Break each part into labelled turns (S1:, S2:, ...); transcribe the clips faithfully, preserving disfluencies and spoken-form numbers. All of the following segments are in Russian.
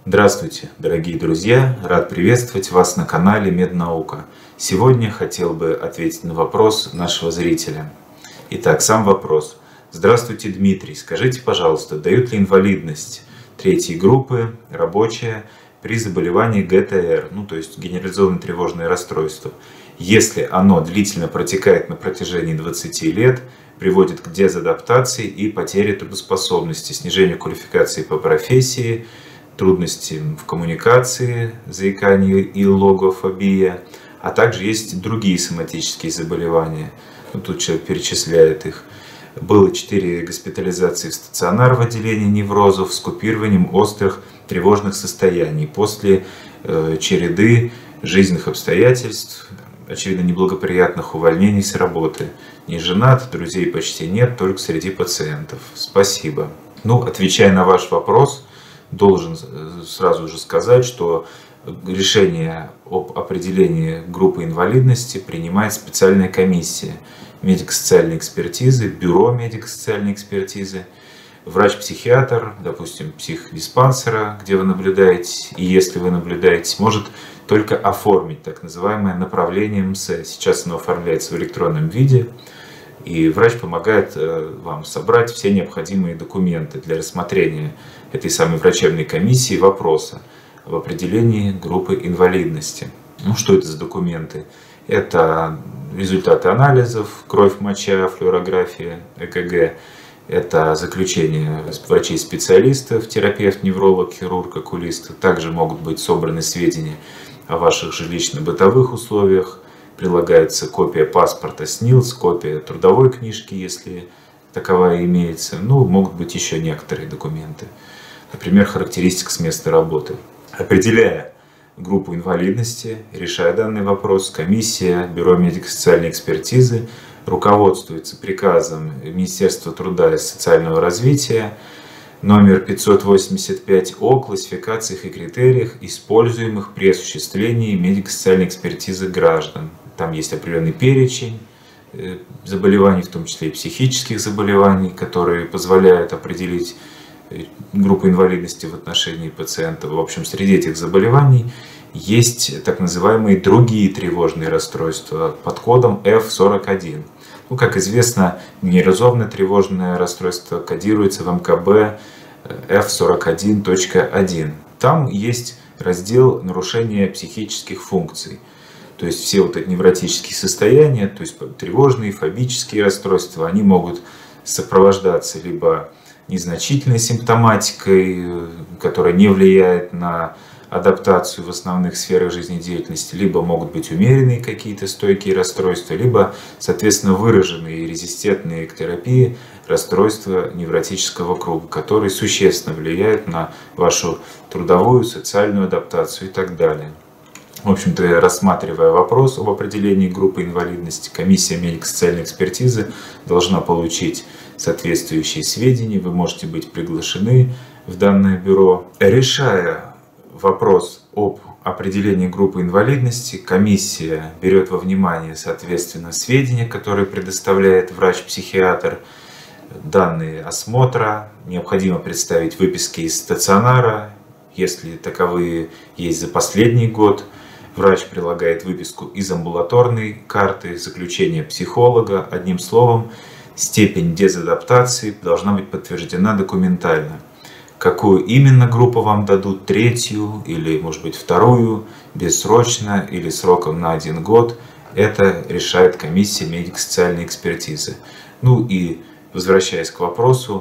S1: Здравствуйте, дорогие друзья! Рад приветствовать вас на канале Меднаука. Сегодня хотел бы ответить на вопрос нашего зрителя. Итак, сам вопрос. Здравствуйте, Дмитрий. Скажите, пожалуйста, дают ли инвалидность третьей группы, рабочая, при заболевании гэ тэ эр, ну то есть генерализованное тревожное расстройство, если оно длительно протекает на протяжении двадцати лет, приводит к дезадаптации и потере трудоспособности, снижению квалификации по профессии, трудности в коммуникации, заикание и логофобия, а также есть другие соматические заболевания. Ну, тут человек перечисляет их. Было четыре госпитализации в стационар в отделении неврозов с купированием острых тревожных состояний после э, череды жизненных обстоятельств, очевидно неблагоприятных увольнений с работы. Не женат, друзей почти нет, только среди пациентов. Спасибо. Ну, отвечая на ваш вопрос, должен сразу же сказать, что решение об определении группы инвалидности принимает специальная комиссия медико-социальной экспертизы, бюро медико-социальной экспертизы, врач-психиатр, допустим, психдиспансера, где вы наблюдаете, и если вы наблюдаете, может только оформить так называемое направление эм эс. Сейчас оно оформляется в электронном виде, и врач помогает вам собрать все необходимые документы для рассмотрения этой самой врачебной комиссии вопроса об определении группы инвалидности. Ну, что это за документы? Это результаты анализов, кровь, моча, флюорография, э ка гэ. Это заключение врачей-специалистов, терапевт, невролог, хирург, окулист. Также могут быть собраны сведения о ваших жилищно-бытовых условиях. Прилагается копия паспорта эс эн и эл эс, копия трудовой книжки, если таковая имеется. Ну, могут быть еще некоторые документы. Например, характеристика с места работы. Определяя группу инвалидности, решая данный вопрос, комиссия Бюро медико-социальной экспертизы руководствуется приказом Министерства труда и социального развития номер пятьсот восемьдесят пять о классификациях и критериях, используемых при осуществлении медико-социальной экспертизы граждан. Там есть определенный перечень заболеваний, в том числе и психических заболеваний, которые позволяют определить группу инвалидности в отношении пациента. В общем, среди этих заболеваний есть так называемые другие тревожные расстройства под кодом эф сорок один. Ну, как известно, генерализованное тревожное расстройство кодируется в эм ка бэ эф сорок один точка один. Там есть раздел нарушения психических функций. То есть все вот эти невротические состояния, то есть тревожные, фобические расстройства, они могут сопровождаться либо незначительной симптоматикой, которая не влияет на адаптацию в основных сферах жизнедеятельности, либо могут быть умеренные какие-то стойкие расстройства, либо, соответственно, выраженные и резистентные к терапии расстройства невротического круга, которые существенно влияют на вашу трудовую, социальную адаптацию и так далее. В общем-то, рассматривая вопрос об определении группы инвалидности, комиссия медико-социальной экспертизы должна получить соответствующие сведения, вы можете быть приглашены в данное бюро. Решая вопрос об определении группы инвалидности, комиссия берет во внимание, соответственно, сведения, которые предоставляет врач-психиатр, данные осмотра, необходимо представить выписки из стационара, если таковые есть за последний год. Врач прилагает выписку из амбулаторной карты, заключение психолога. Одним словом, степень дезадаптации должна быть подтверждена документально. Какую именно группу вам дадут, третью или, может быть, вторую, бессрочно или сроком на один год, это решает комиссия медико-социальной экспертизы. Ну и возвращаясь к вопросу,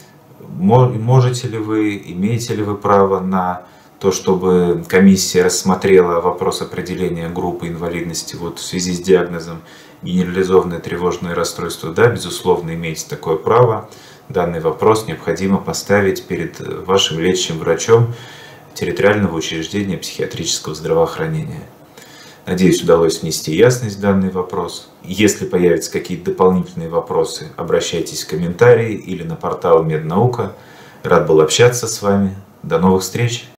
S1: можете ли вы, имеете ли вы право на то, чтобы комиссия рассмотрела вопрос определения группы инвалидности вот в связи с диагнозом генерализованное тревожное расстройство? Да, безусловно, имеете такое право. Данный вопрос необходимо поставить перед вашим лечащим врачом территориального учреждения психиатрического здравоохранения. Надеюсь, удалось внести ясность в данный вопрос. Если появятся какие-то дополнительные вопросы, обращайтесь в комментарии или на портал Меднаука. Рад был общаться с вами. До новых встреч!